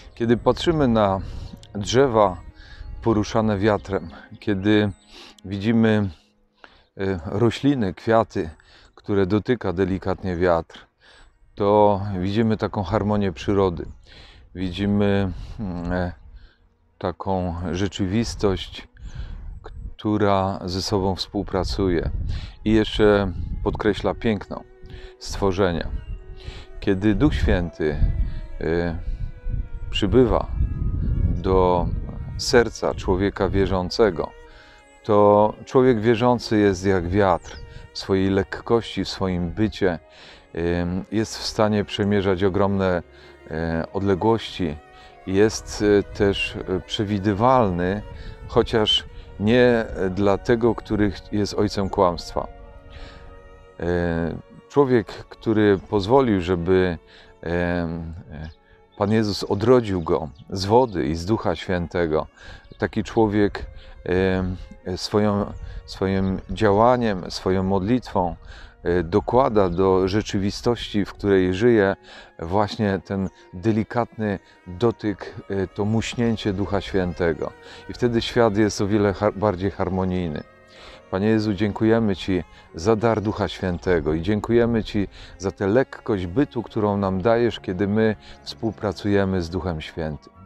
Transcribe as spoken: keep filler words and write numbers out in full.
Kiedy patrzymy na drzewa poruszane wiatrem, kiedy widzimy rośliny, kwiaty, które dotyka delikatnie wiatr, to widzimy taką harmonię przyrody. Widzimy taką rzeczywistość, która ze sobą współpracuje i jeszcze podkreśla piękno stworzenia. Kiedy Duch Święty przybywa do serca człowieka wierzącego, to człowiek wierzący jest jak wiatr w swojej lekkości, w swoim bycie. Jest w stanie przemierzać ogromne odległości. Jest też przewidywalny, chociaż nie dla tego, który jest ojcem kłamstwa. Człowiek, który pozwolił, żeby Pan Jezus odrodził go z wody i z Ducha Świętego, taki człowiek swoją, swoim działaniem, swoją modlitwą dokłada do rzeczywistości, w której żyje, właśnie ten delikatny dotyk, to muśnięcie Ducha Świętego. I wtedy świat jest o wiele bardziej harmonijny. Panie Jezu, dziękujemy Ci za dar Ducha Świętego i dziękujemy Ci za tę lekkość bytu, którą nam dajesz, kiedy my współpracujemy z Duchem Świętym.